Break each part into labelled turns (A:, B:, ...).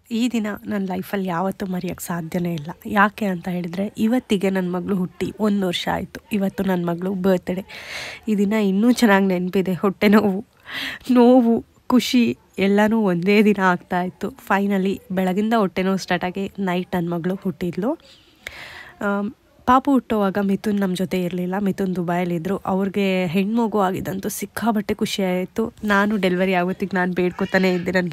A: ಈ ದಿನ ನನ್ನ ಲೈಫಲ್ಲಿ ಯಾವತ್ತೂ ಮರೆಯೋಕ್ಕೆ ಸಾಧ್ಯನೇ ಇಲ್ಲ. ಯಾಕೆ ಅಂತ ಹೇಳಿದರೆ, ಇವತ್ತಿಗೆ ನನ್ನ ಮಗಳು ಹುಟ್ಟಿ 1 ವರ್ಷ ಆಯಿತು. ಇವತ್ತು ನನ್ನ ಮಗಳು ಬರ್ತ್ಡೇ. ಈ ದಿನ ಇನ್ನೂ ಚೆನ್ನಾಗಿ ನೆನಪಿದೆ. ಹೊಟ್ಟೆ ನೋವು ಖುಷಿ ಎಲ್ಲನೂ ಒಂದೇ ದಿನ ಆಗ್ತಾಯಿತ್ತು. ಫೈನಲಿ ಬೆಳಗಿಂದ ಹೊಟ್ಟೆ ನೋವು ಸ್ಟಾರ್ಟಾಗಿ ನೈಟ್ ನನ್ನ ಮಗಳು ಹುಟ್ಟಿದ್ಲು. ಪಾಪು ಹುಟ್ಟುವಾಗ ಮಿಥುನ್ ನಮ್ಮ ಜೊತೆ ಇರಲಿಲ್ಲ. ಮಿಥುನ್ ದುಬೈಯಲ್ಲಿದ್ದರು. ಅವ್ರಿಗೆ ಹೆಣ್ಮಗು ಆಗಿದ್ದಂತೂ ಸಿಕ್ಕಾಬಟ್ಟೆ ಖುಷಿಯಾಯಿತು. ನಾನು ಡೆಲಿವರಿ ಆಗೋತ್ತಿಗೆ ನಾನು ಬೇಡ್ಕೊತಾನೆ ಇದ್ದೆ, ನನಗೆ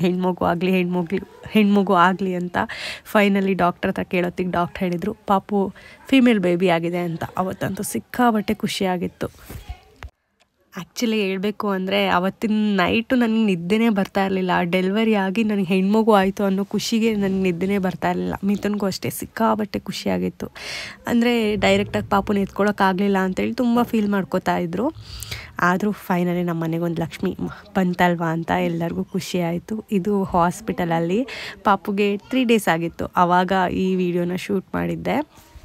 A: ಹೆಣ್ಮಗು ಆಗಲಿ ಅಂತ. ಫೈನಲಿ ಡಾಕ್ಟರ್ ಹತ್ರ ಕೇಳೋತ್ತಿಗೆ ಡಾಕ್ಟರ್ ಹೇಳಿದರು ಪಾಪು ಫೀಮೇಲ್ ಬೇಬಿ ಆಗಿದೆ ಅಂತ. ಅವತ್ತಂತೂ ಸಿಕ್ಕಾಬಟ್ಟೆ ಖುಷಿಯಾಗಿತ್ತು. ಆ್ಯಕ್ಚುಲಿ ಹೇಳಬೇಕು ಅಂದರೆ ಅವತ್ತಿನ ನೈಟು ನನಗೆ ನಿದ್ದೆನೇ ಬರ್ತಾ ಇರಲಿಲ್ಲ. ಡೆಲಿವರಿ ಆಗಿ ನನಗೆ ಹೆಣ್ಮಗು ಆಯಿತು ಅನ್ನೋ ಖುಷಿಗೆ ನನಗೆ ನಿದ್ದೆನೇ ಬರ್ತಾ ಇರಲಿಲ್ಲ. ಮಿಥುನ್ಗೂ ಅಷ್ಟೇ ಸಿಕ್ಕಾಬಟ್ಟೆ ಖುಷಿಯಾಗಿತ್ತು. ಅಂದರೆ ಡೈರೆಕ್ಟಾಗಿ ಪಾಪುನ ಎತ್ಕೊಳ್ಳೋಕ್ಕಾಗಲಿಲ್ಲ ಅಂತೇಳಿ ತುಂಬ ಫೀಲ್ ಮಾಡ್ಕೋತಾ ಇದ್ದರು. ಆದರೂ ಫೈನಲಿ ನಮ್ಮ ಮನೆಗೊಂದು ಲಕ್ಷ್ಮಿ ಬಂತಲ್ವಾ ಅಂತ ಎಲ್ಲರಿಗೂ ಖುಷಿ ಆಯಿತು. ಇದು ಹಾಸ್ಪಿಟಲಲ್ಲಿ ಪಾಪುಗೆ 3 ಡೇಸ್ ಆಗಿತ್ತು. ಆವಾಗ ಈ ವಿಡಿಯೋನ ಶೂಟ್ ಮಾಡಿದ್ದೆ.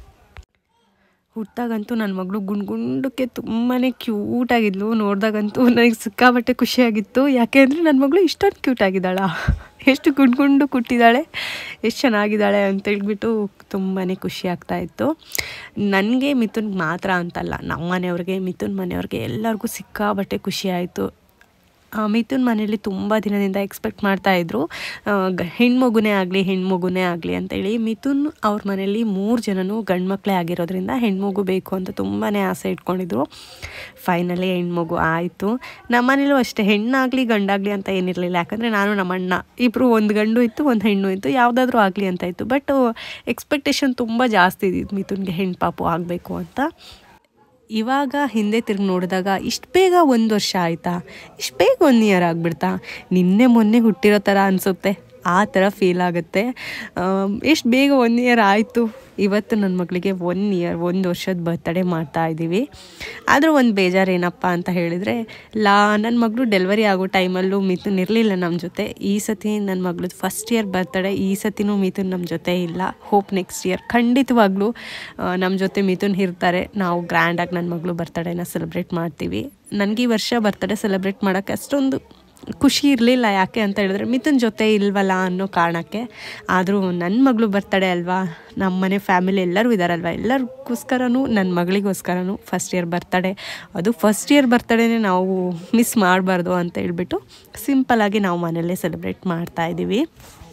A: ಹುಟ್ಟಾಗಂತೂ ನನ್ನ ಮಗಳು ಗುಂಡಕ್ಕೆ ತುಂಬಾ ಕ್ಯೂಟಾಗಿದ್ಲು. ನೋಡಿದಾಗಂತೂ ನನಗೆ ಸಿಕ್ಕಾಬಟ್ಟೆ ಖುಷಿಯಾಗಿತ್ತು. ಯಾಕೆ ಅಂದರೆ ನನ್ನ ಮಗಳು ಇಷ್ಟೊಂದು ಕ್ಯೂಟಾಗಿದ್ದಾಳ, ಎಷ್ಟು ಗುಂಡು ಹುಟ್ಟಿದ್ದಾಳೆ, ಎಷ್ಟು ಚೆನ್ನಾಗಿದ್ದಾಳೆ ಅಂತೇಳ್ಬಿಟ್ಟು ತುಂಬಾ ಖುಷಿ ಆಗ್ತಾಯಿತ್ತು. ನನಗೆ ಮಿಥುನ್ ಮಾತ್ರ ಅಂತಲ್ಲ, ನಮ್ಮ ಮನೆಯವ್ರಿಗೆ ಮಿಥುನ್ ಮನೆಯವ್ರಿಗೆ ಎಲ್ಲರಿಗೂ ಸಿಕ್ಕಾಬಟ್ಟೆ ಖುಷಿ ಆಯಿತು. ಮಿಥುನ್ ಮನೆಯಲ್ಲಿ ತುಂಬ ದಿನದಿಂದ ಎಕ್ಸ್ಪೆಕ್ಟ್ ಮಾಡ್ತಾಯಿದ್ರು ಹೆಣ್ಮಗುನೇ ಆಗಲಿ ಅಂತೇಳಿ. ಮಿಥುನ್ ಅವ್ರ ಮನೆಯಲ್ಲಿ 3 ಜನನೂ ಗಂಡು ಮಕ್ಕಳೇ ಆಗಿರೋದ್ರಿಂದ ಹೆಣ್ಮಗು ಬೇಕು ಅಂತ ತುಂಬಾ ಆಸೆ ಇಟ್ಕೊಂಡಿದ್ರು. ಫೈನಲಿ ಹೆಣ್ಮಗು ಆಯಿತು. ನಮ್ಮ ಮನೇಲೂ ಅಷ್ಟೇ, ಹೆಣ್ಣಾಗಲಿ ಗಂಡಾಗಲಿ ಅಂತ ಏನಿರಲಿಲ್ಲ. ಯಾಕಂದರೆ ನಾನು ನಮ್ಮ ಅಣ್ಣ ಇಬ್ಬರು, ಒಂದು ಗಂಡು ಇತ್ತು ಒಂದು ಹೆಣ್ಣು ಇತ್ತು, ಯಾವುದಾದ್ರೂ ಆಗಲಿ ಅಂತ ಇತ್ತು. ಬಟ್ ಎಕ್ಸ್ಪೆಕ್ಟೇಷನ್ ತುಂಬ ಜಾಸ್ತಿ ಇದ್ದಿದ್ದು ಮಿಥುನ್ಗೆ ಹೆಣ್ಣು ಪಾಪು ಆಗಬೇಕು ಅಂತ. ಇವಾಗ ಹಿಂದೆ ತಿರುಗಿ ನೋಡಿದಾಗ ಇಷ್ಟು ಬೇಗ 1 ವರ್ಷ ಆಯಿತಾ, ಇಷ್ಟು ಬೇಗ 1 ಇಯರ್ ಆಗಿಬಿಡ್ತಾ, ನಿನ್ನೆ ಮೊನ್ನೆ ಹುಟ್ಟಿರೋ ಥರ ಅನಿಸುತ್ತೆ. ಆ ಥರ ಫೀಲ್ ಆಗುತ್ತೆ. ಎಷ್ಟು ಬೇಗ 1 ಇಯರ್ ಆಯಿತು. ಇವತ್ತು ನನ್ನ ಮಗಳಿಗೆ 1 ವರ್ಷದ ಬರ್ತ್ಡೇ ಮಾಡ್ತಾಯಿದ್ದೀವಿ. ಆದರೂ ಒಂದು ಬೇಜಾರು ಏನಪ್ಪ ಅಂತ ಹೇಳಿದರೆ, ನನ್ನ ಮಗಳು ಡೆಲಿವರಿ ಆಗೋ ಟೈಮಲ್ಲೂ ಮಿಥುನ್ ಇರಲಿಲ್ಲ ನಮ್ಮ ಜೊತೆ. ಈ ಸತಿ ನನ್ನ ಮಗಳದ್ದು ಫಸ್ಟ್ ಇಯರ್ ಬರ್ತ್ಡೇ. ಈ ಸತಿನೂ ಮಿಥುನ್ ನಮ್ಮ ಜೊತೆ ಇಲ್ಲ. ಹೋಪ್ ನೆಕ್ಸ್ಟ್ ಇಯರ್ ಖಂಡಿತವಾಗ್ಲೂ ನಮ್ಮ ಜೊತೆ ಮಿಥುನ್ ಇರ್ತಾರೆ. ನಾವು ಗ್ರ್ಯಾಂಡಾಗಿ ನನ್ನ ಮಗಳು ಬರ್ತ್ಡೇನ ಸೆಲೆಬ್ರೇಟ್ ಮಾಡ್ತೀವಿ. ನನಗೆ ಈ ವರ್ಷ ಬರ್ತ್ಡೇ ಸೆಲೆಬ್ರೇಟ್ ಮಾಡೋಕ್ಕೆ ಅಷ್ಟೊಂದು ಖುಷಿ ಇರಲಿಲ್ಲ. ಯಾಕೆ ಅಂತ ಹೇಳಿದ್ರೆ ಮಿಥುನ್ ಜೊತೆ ಇಲ್ವಲ್ಲ ಅನ್ನೋ ಕಾರಣಕ್ಕೆ. ಆದರೂ ನನ್ನ ಮಗಳು ಬರ್ತಡೇ ಅಲ್ವಾ, ನಮ್ಮ ಮನೆ ಫ್ಯಾಮಿಲಿ ಎಲ್ಲರೂ ಇದ್ದಾರಲ್ವ, ಎಲ್ಲರಿಗೋಸ್ಕರನೂ ನನ್ನ ಮಗಳಿಗೋಸ್ಕರನೂ ಫಸ್ಟ್ ಇಯರ್ ಬರ್ತಡೇ, ಅದು ಫಸ್ಟ್ ಇಯರ್ ಬರ್ತಡೇನೇ ನಾವು ಮಿಸ್ ಮಾಡಬಾರ್ದು ಅಂತ ಹೇಳ್ಬಿಟ್ಟು ಸಿಂಪಲ್ಲಾಗಿ ನಾವು ಮನೆಯಲ್ಲೇ ಸೆಲೆಬ್ರೇಟ್ ಮಾಡ್ತಾಯಿದ್ದೀವಿ.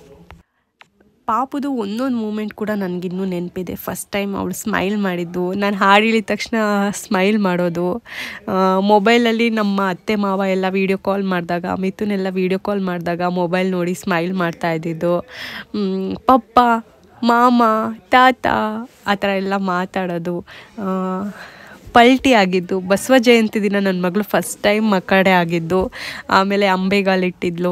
A: ಪಾಪುದು ಒಂದೊಂದು ಮೂಮೆಂಟ್ ಕೂಡ ನನಗಿನ್ನೂ ನೆನಪಿದೆ. ಫಸ್ಟ್ ಟೈಮ್ ಅವಳು ಸ್ಮೈಲ್ ಮಾಡಿದ್ದು, ನಾನು ಹಾಡು ಹೇಳಿದ ತಕ್ಷಣ ಸ್ಮೈಲ್ ಮಾಡೋದು, ಮೊಬೈಲಲ್ಲಿ ನಮ್ಮ ಅತ್ತೆ ಮಾವ ಎಲ್ಲ ವೀಡಿಯೋ ಕಾಲ್ ಮಾಡಿದಾಗ, ಮಿಥುನೆಲ್ಲ ವೀಡಿಯೋ ಕಾಲ್ ಮಾಡಿದಾಗ ಮೊಬೈಲ್ ನೋಡಿ ಸ್ಮೈಲ್ ಮಾಡ್ತಾ ಇದ್ದಿದ್ದು, ಪಪ್ಪ ಮಾಮ ತಾತ ಆ ಥರ ಎಲ್ಲ ಮಾತಾಡೋದು, ಪಲ್ಟಿ ಆಗಿದ್ದು, ಬಸವ ಜಯಂತಿ ದಿನ ನನ್ನ ಮಗಳು ಫಸ್ಟ್ ಟೈಮ್ ಮಕ್ಕಡೆ ಆಗಿದ್ದು, ಆಮೇಲೆ ಅಂಬೆಗಾಲಿಟ್ಟಿದ್ಲು.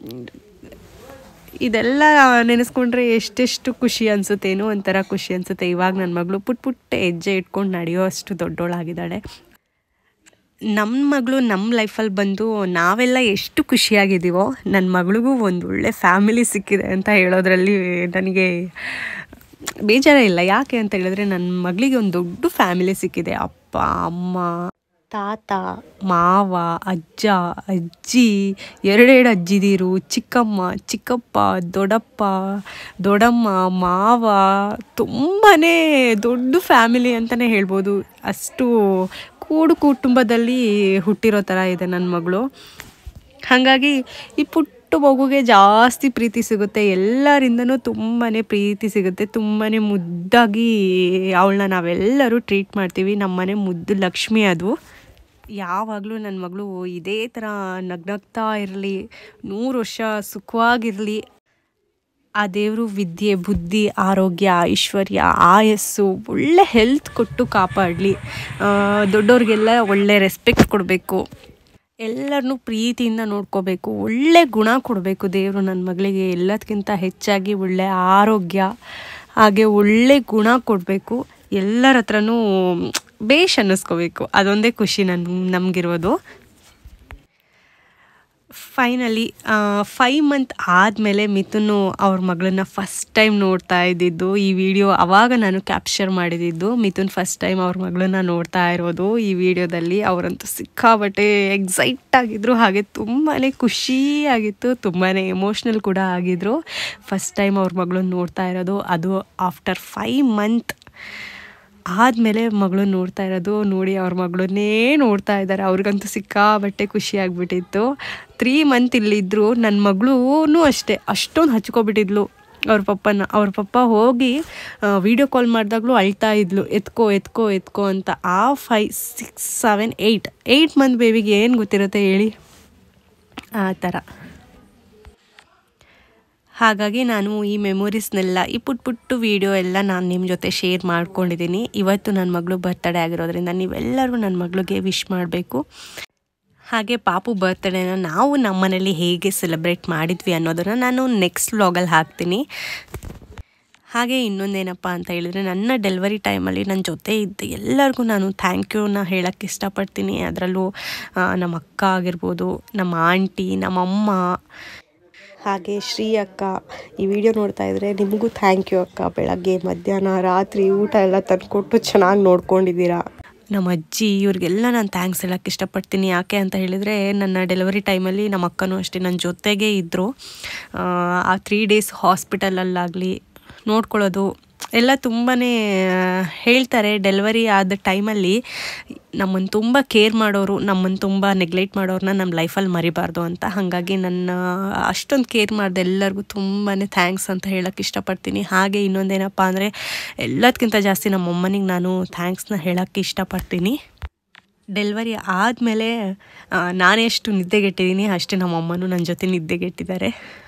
A: ಇದೆಲ್ಲ ನೆನೆಸ್ಕೊಂಡ್ರೆ ಎಷ್ಟೆಷ್ಟು ಖುಷಿ ಅನಿಸುತ್ತೇನೋ ಒಂಥರ ಖುಷಿ ಅನಿಸುತ್ತೆ. ಇವಾಗ ನನ್ನ ಮಗಳು ಪುಟ್ಟ ಹೆಜ್ಜೆ ಇಟ್ಕೊಂಡು ನಡೆಯೋ ಅಷ್ಟು ದೊಡ್ಡೋಳಾಗಿದ್ದಾಳೆ. ನಮ್ಮ ಮಗಳು ನಮ್ಮ ಲೈಫಲ್ಲಿ ಬಂದು ನಾವೆಲ್ಲ ಎಷ್ಟು ಖುಷಿಯಾಗಿದ್ದೀವೋ, ನನ್ನ ಮಗಳಿಗೂ ಒಂದು ಒಳ್ಳೆ ಫ್ಯಾಮಿಲಿ ಸಿಕ್ಕಿದೆ ಅಂತ ಹೇಳೋದ್ರಲ್ಲಿ ನನಗೆ ಬೇಜಾರೇ ಇಲ್ಲ. ಯಾಕೆ ಅಂತ ಹೇಳಿದ್ರೆ ನನ್ನ ಮಗಳಿಗೆ ಒಂದು ದೊಡ್ಡ ಫ್ಯಾಮಿಲಿ ಸಿಕ್ಕಿದೆ. ಅಪ್ಪ ಅಮ್ಮ ತಾತ ಮಾವ ಅಜ್ಜ ಅಜ್ಜಿ, 2 ಅಜ್ಜಿದಿರು, ಚಿಕ್ಕಮ್ಮ ಚಿಕ್ಕಪ್ಪ ದೊಡ್ಡಮ್ಮ ಮಾವ, ತುಂಬಾ ದೊಡ್ಡ ಫ್ಯಾಮಿಲಿ ಅಂತಲೇ ಹೇಳ್ಬೋದು. ಅಷ್ಟು ಕೂಡು ಕುಟುಂಬದಲ್ಲಿ ಹುಟ್ಟಿರೋ ಥರ ಇದೆ ನನ್ನ ಮಗಳು. ಹಾಗಾಗಿ ಈ ಪುಟ್ಟ ಮಗುಗೆ ಜಾಸ್ತಿ ಪ್ರೀತಿ ಸಿಗುತ್ತೆ, ಎಲ್ಲರಿಂದನೂ ತುಂಬಾ ಪ್ರೀತಿ ಸಿಗುತ್ತೆ. ತುಂಬಾ ಮುದ್ದಾಗಿ ಅವಳನ್ನ ನಾವೆಲ್ಲರೂ ಟ್ರೀಟ್ ಮಾಡ್ತೀವಿ. ನಮ್ಮನೆ ಮುದ್ದು ಲಕ್ಷ್ಮಿ ಅದು. ಯಾವಾಗಲೂ ನನ್ನ ಮಗಳು ಇದೇ ಥರ ನಗ್ನಗ್ತಾ ಇರಲಿ, 100 ವರ್ಷ ಸುಖವಾಗಿರಲಿ. ಆ ದೇವರು ವಿದ್ಯೆ ಬುದ್ಧಿ ಆರೋಗ್ಯ ಐಶ್ವರ್ಯ ಆಯಸ್ಸು ಒಳ್ಳೆ ಹೆಲ್ತ್ ಕೊಟ್ಟು ಕಾಪಾಡಲಿ. ದೊಡ್ಡವ್ರಿಗೆಲ್ಲ ಒಳ್ಳೆ ರೆಸ್ಪೆಕ್ಟ್ ಕೊಡಬೇಕು, ಎಲ್ಲರನ್ನೂ ಪ್ರೀತಿಯಿಂದ ನೋಡ್ಕೋಬೇಕು, ಒಳ್ಳೆ ಗುಣ ಕೊಡಬೇಕು ದೇವರು ನನ್ನ ಮಗಳಿಗೆ. ಎಲ್ಲದಕ್ಕಿಂತ ಹೆಚ್ಚಾಗಿ ಒಳ್ಳೆ ಆರೋಗ್ಯ, ಹಾಗೆ ಒಳ್ಳೆ ಗುಣ ಕೊಡಬೇಕು. ಎಲ್ಲರ ಹತ್ರನೂ ಬೇಷ್ ಅನ್ನಿಸ್ಕೋಬೇಕು. ಅದೊಂದೇ ಖುಷಿ ನಮಗಿರೋದು. ಫೈನಲಿ 5 ಮಂತ್ ಆದಮೇಲೆ ಮಿಥುನು ಅವ್ರ ಮಗಳನ್ನ ಫಸ್ಟ್ ಟೈಮ್ ನೋಡ್ತಾ ಇದ್ದಿದ್ದು ಈ ವಿಡಿಯೋ. ಆವಾಗ ನಾನು ಕ್ಯಾಪ್ಚರ್ ಮಾಡಿದ್ದು ಮಿಥುನ್ ಫಸ್ಟ್ ಟೈಮ್ ಅವ್ರ ಮಗಳನ್ನ ನೋಡ್ತಾ ಇರೋದು ಈ ವಿಡಿಯೋದಲ್ಲಿ. ಅವರಂತೂ ಸಿಕ್ಕಾಬಟ್ಟೆ ಎಕ್ಸೈಟ್ ಆಗಿದ್ರು, ಹಾಗೆ ತುಂಬಾ ಖುಷಿಯಾಗಿತ್ತು, ತುಂಬಾ ಎಮೋಷ್ನಲ್ ಕೂಡ ಆಗಿದ್ರು. ಫಸ್ಟ್ ಟೈಮ್ ಅವ್ರ ಮಗಳನ್ನ ನೋಡ್ತಾ ಇರೋದು, ಅದು ಆಫ್ಟರ್ 5 ಮಂತ್ ಆದಮೇಲೆ ಮಗಳು ನೋಡ್ತಾ ಇರೋದು. ನೋಡಿ ಅವ್ರ ಮಗಳನ್ನೇ ನೋಡ್ತಾ ಇದ್ದಾರೆ. ಅವ್ರಿಗಂತೂ ಸಿಕ್ಕಾಬಟ್ಟೆ ಖುಷಿ ಆಗಿಬಿಟ್ಟಿತ್ತು. 3 ಮಂತ್ ಇಲ್ಲಿದ್ದರು. ನನ್ನ ಮಗಳೂ ಅಷ್ಟೇ ಅಷ್ಟೊಂದು ಹಚ್ಕೊಬಿಟ್ಟಿದ್ಲು ಅವ್ರ ಪಪ್ಪ ಹೋಗಿ ವಿಡಿಯೋ ಕಾಲ್ ಮಾಡಿದಾಗಲೂ ಅಳ್ತಾ ಇದ್ಲು, ಎತ್ಕೋ ಎತ್ಕೋ ಎತ್ಕೋ ಅಂತ. ಆ 5, 6, 7, 8 ಮಂತ್ ಬೇಬಿಗೆ ಏನು ಗೊತ್ತಿರುತ್ತೆ ಹೇಳಿ, ಆ ಥರ. ಹಾಗಾಗಿ ನಾನು ಈ ಮೆಮೊರೀಸ್ನೆಲ್ಲ, ಈ ಪುಟ್ಟು ವೀಡಿಯೋ ಎಲ್ಲ ನಾನು ನಿಮ್ಮ ಜೊತೆ ಶೇರ್ ಮಾಡ್ಕೊಂಡಿದ್ದೀನಿ. ಇವತ್ತು ನನ್ನ ಮಗಳು ಬರ್ತಡೇ ಆಗಿರೋದ್ರಿಂದ ನೀವೆಲ್ಲರೂ ನನ್ನ ಮಗಳಿಗೆ ವಿಶ್ ಮಾಡಬೇಕು. ಹಾಗೆ ಪಾಪು ಬರ್ತ್ಡೇನ ನಾವು ನಮ್ಮ ಮನೇಲಿ ಹೇಗೆ ಸೆಲೆಬ್ರೇಟ್ ಮಾಡಿದ್ವಿ ಅನ್ನೋದನ್ನು ನಾನು ನೆಕ್ಸ್ಟ್ ವ್ಲಾಗಲ್ಲಿ ಹಾಕ್ತೀನಿ. ಹಾಗೆ ಇನ್ನೊಂದೇನಪ್ಪ ಅಂತ ಹೇಳಿದರೆ, ನನ್ನ ಡೆಲಿವರಿ ಟೈಮಲ್ಲಿ ನನ್ನ ಜೊತೆ ಇದ್ದ ಎಲ್ಲರಿಗೂ ನಾನು ಥ್ಯಾಂಕ್ ಯೂನ ಹೇಳೋಕ್ಕೆ ಇಷ್ಟಪಡ್ತೀನಿ. ಅದರಲ್ಲೂ ನಮ್ಮ ಅಕ್ಕ ಆಗಿರ್ಬೋದು, ನಮ್ಮ ಆಂಟಿ, ನಮ್ಮಮ್ಮ, ಹಾಗೆ ಶ್ರೀ ಅಕ್ಕ. ಈ ವಿಡಿಯೋ ನೋಡ್ತಾ ಇದ್ದರೆ ನಿಮಗೂ ಥ್ಯಾಂಕ್ ಯು ಅಕ್ಕ. ಬೆಳಗ್ಗೆ ಮಧ್ಯಾಹ್ನ ರಾತ್ರಿ ಊಟ ಎಲ್ಲ ತಂದುಕೊಟ್ಟು ಚೆನ್ನಾಗಿ ನೋಡ್ಕೊಂಡಿದ್ದೀರಾ. ನಮ್ಮ ಅಜ್ಜಿ, ಇವ್ರಿಗೆಲ್ಲ ನಾನು ಥ್ಯಾಂಕ್ಸ್ ಹೇಳೋಕ್ಕೆ ಇಷ್ಟಪಡ್ತೀನಿ. ಯಾಕೆ ಅಂತ ಹೇಳಿದರೆ, ನನ್ನ ಡೆಲಿವರಿ ಟೈಮಲ್ಲಿ ನಮ್ಮ ಅಕ್ಕನೂ ಅಷ್ಟೇ ನನ್ನ ಜೊತೆಗೇ ಇದ್ದರು. ಆ 3 ಡೇಸ್ ಹಾಸ್ಪಿಟಲಲ್ಲಾಗಲಿ ನೋಡ್ಕೊಳ್ಳೋದು ಎಲ್ಲ ತುಂಬಾ ಹೇಳ್ತಾರೆ. ಡೆಲಿವರಿ ಆದ ಟೈಮಲ್ಲಿ ನಮ್ಮನ್ನು ತುಂಬ ಕೇರ್ ಮಾಡೋರು, ನಮ್ಮನ್ನು ತುಂಬ ನೆಗ್ಲೆಕ್ಟ್ ಮಾಡೋರನ್ನ ನಮ್ಮ ಲೈಫಲ್ಲಿ ಮರಿಬಾರ್ದು ಅಂತ. ಹಾಗಾಗಿ ನನ್ನ ಅಷ್ಟೊಂದು ಕೇರ್ ಮಾಡಿದೆ ಎಲ್ಲರಿಗೂ ತುಂಬಾ ಥ್ಯಾಂಕ್ಸ್ ಅಂತ ಹೇಳೋಕ್ಕೆ ಇಷ್ಟಪಡ್ತೀನಿ. ಹಾಗೆ ಇನ್ನೊಂದೇನಪ್ಪ ಅಂದರೆ, ಎಲ್ಲದಕ್ಕಿಂತ ಜಾಸ್ತಿ ನಮ್ಮಮ್ಮನಿಗೆ ನಾನು ಥ್ಯಾಂಕ್ಸ್ನ ಹೇಳೋಕ್ಕೆ ಇಷ್ಟಪಡ್ತೀನಿ. ಡೆಲಿವರಿ ಆದಮೇಲೆ ನಾನೆಷ್ಟು ನಿದ್ದೆಗೆಟ್ಟಿದ್ದೀನಿ ಅಷ್ಟೇ ನಮ್ಮಮ್ಮನೂ ನನ್ನ ಜೊತೆ ನಿದ್ದೆಗೆಟ್ಟಿದ್ದಾರೆ.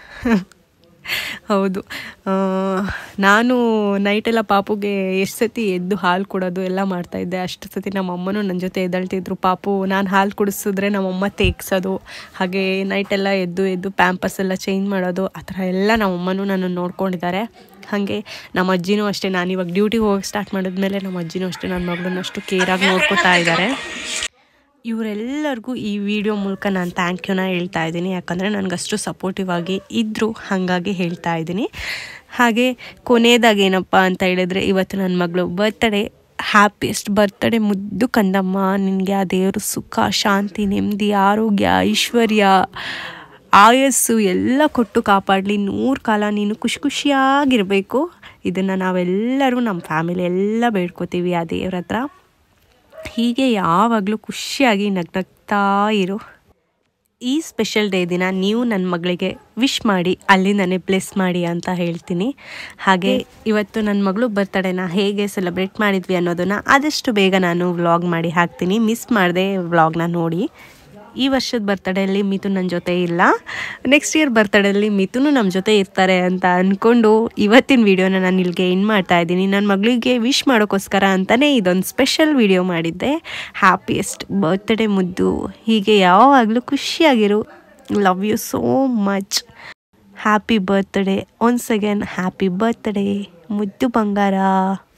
A: ಹೌದು, ನಾನು ನೈಟೆಲ್ಲ ಪಾಪುಗೆ ಎಷ್ಟು ಸತಿ ಎದ್ದು ಹಾಲು ಕೊಡೋದು ಎಲ್ಲ ಮಾಡ್ತಾಯಿದ್ದೆ. ಅಷ್ಟು ಸತಿ ನಮ್ಮಮ್ಮನೂ ನನ್ನ ಜೊತೆ ಎದ್ದೇಳ್ತಿದ್ರು. ಪಾಪು ನಾನು ಹಾಲು ಕುಡಿಸಿದ್ರೆ ನಮ್ಮಮ್ಮ ತೇಗ್ಸೋದು, ಹಾಗೆ ನೈಟೆಲ್ಲ ಎದ್ದು ಪ್ಯಾಂಪರ್ಸ್ ಎಲ್ಲ ಚೇಂಜ್ ಮಾಡೋದು, ಆ ಥರ ಎಲ್ಲ ನಮ್ಮಮ್ಮನೂ ನನ್ನನ್ನು ನೋಡ್ಕೊಂಡಿದ್ದಾರೆ. ಹಾಗೆ ನಮ್ಮ ಅಜ್ಜಿನೂ ಅಷ್ಟೇ, ನಾನಿವಾಗ ಡ್ಯೂಟಿಗೆ ಹೋಗಿ ಸ್ಟಾರ್ಟ್ ಮಾಡಿದ್ಮೇಲೆ ನಮ್ಮ ಅಜ್ಜಿನೂ ಅಷ್ಟೇ ನನ್ನ ಮಗಳನ್ನ ಅಷ್ಟು ಕೇರಾಗಿ ನೋಡ್ಕೊತಾ ಇದ್ದಾರೆ. ಇವರೆಲ್ಲರಿಗೂ ಈ ವಿಡಿಯೋ ಮೂಲಕ ನಾನು ಥ್ಯಾಂಕ್ ಯೂನ ಹೇಳ್ತಾ ಇದ್ದೀನಿ. ಯಾಕಂದರೆ ನನಗಷ್ಟು ಸಪೋರ್ಟಿವ್ ಆಗಿ ಇದ್ದರು, ಹಾಗಾಗಿ ಹೇಳ್ತಾ ಇದ್ದೀನಿ. ಹಾಗೆ ಕೊನೆಯದಾಗಿ ಏನಪ್ಪ ಅಂತ ಹೇಳಿದರೆ, ಇವತ್ತು ನನ್ನ ಮಗಳು ಬರ್ತ್ಡೇ. ಹ್ಯಾಪಿಯೆಸ್ಟ್ ಬರ್ತ್ಡೇ ಮುದ್ದು ಕಂದಮ್ಮ. ನಿನಗೆ ಆ ದೇವರು ಸುಖ, ಶಾಂತಿ, ನೆಮ್ಮದಿ, ಆರೋಗ್ಯ, ಐಶ್ವರ್ಯ, ಆಯಸ್ಸು ಎಲ್ಲ ಕೊಟ್ಟು ಕಾಪಾಡಲಿ. 100 ಕಾಲ ನೀನು ಖುಷಿಯಾಗಿರಬೇಕು. ಇದನ್ನು ನಾವೆಲ್ಲರೂ ನಮ್ಮ ಫ್ಯಾಮಿಲಿ ಎಲ್ಲ ಬೇಡ್ಕೋತೀವಿ ಆ ದೇವ್ರ ಹತ್ರ. ಹೀಗೆ ಯಾವಾಗಲೂ ಖುಷಿಯಾಗಿ ನಗ್ನಗ್ತಾ ಇರು. ಈ ಸ್ಪೆಷಲ್ ಡೇ ದಿನ ನೀವು ನನ್ನ ಮಗಳಿಗೆ ವಿಶ್ ಮಾಡಿ ಅಲ್ಲಿಂದನೇ ಬ್ಲೆಸ್ ಮಾಡಿ ಅಂತ ಹೇಳ್ತೀನಿ. ಹಾಗೆ ಇವತ್ತು ನನ್ನ ಮಗಳು ಬರ್ತಡೇನ ಹೇಗೆ ಸೆಲೆಬ್ರೇಟ್ ಮಾಡಿದ್ವಿ ಅನ್ನೋದನ್ನು ಆದಷ್ಟು ಬೇಗ ನಾನು ವ್ಲಾಗ್ ಮಾಡಿ ಹಾಕ್ತೀನಿ. ಮಿಸ್ ಮಾಡದೆ ವ್ಲಾಗ್ನ ನೋಡಿ. ಈ ವರ್ಷದ ಬರ್ತಡೇಲಿ ಮಿಥುನ್ ನನ್ನ ಜೊತೆ ಇಲ್ಲ, ನೆಕ್ಸ್ಟ್ ಇಯರ್ ಬರ್ತಡೇಲಿ ಮಿಥುನು ನಮ್ಮ ಜೊತೆ ಇರ್ತಾರೆ ಅಂತ ಅಂದ್ಕೊಂಡು ಇವತ್ತಿನ ವೀಡಿಯೋನ ನಾನು ಇಲ್ಲಿಗೆ ಎಂಡ್ ಮಾಡ್ತಾ ಇದ್ದೀನಿ. ನನ್ನ ಮಗಳಿಗೆ ವಿಶ್ ಮಾಡೋಕ್ಕೋಸ್ಕರ ಅಂತಲೇ ಇದೊಂದು ಸ್ಪೆಷಲ್ ವೀಡಿಯೋ ಮಾಡಿದ್ದೆ. ಹ್ಯಾಪಿಯೆಸ್ಟ್ ಬರ್ತ್ಡೇ ಮುದ್ದು. ಹೀಗೆ ಯಾವಾಗಲೂ ಖುಷಿಯಾಗಿರು. Love you so much. Happy birthday once again. Happy birthday ಮುದ್ದು ಬಂಗಾರ.